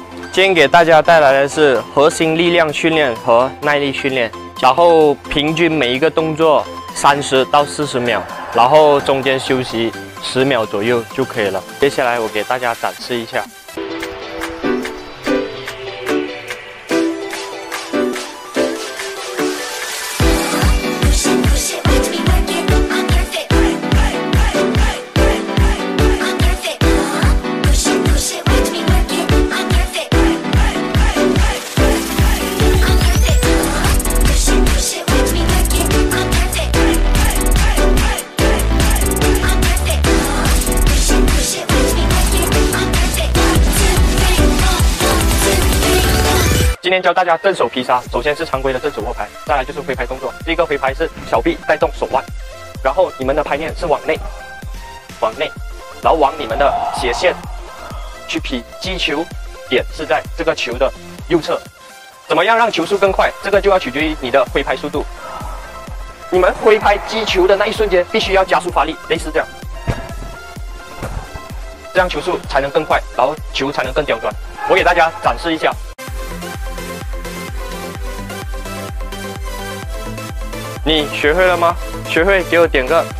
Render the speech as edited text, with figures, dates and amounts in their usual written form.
今天给大家带来的是核心力量训练和耐力训练，然后平均每一个动作30到40秒，然后中间休息10秒左右就可以了。接下来我给大家展示一下。 今天教大家正手劈杀，首先是常规的正手握拍，再来就是挥拍动作。第一个挥拍是小臂带动手腕，然后你们的拍面是往内，然后往你们的斜线去劈。击球点是在这个球的右侧。怎么样让球速更快？这个就要取决于你的挥拍速度。你们挥拍击球的那一瞬间，必须要加速发力，类似这样，这样球速才能更快，然后球才能更刁钻。我给大家展示一下。 你学会了吗？学会给我点个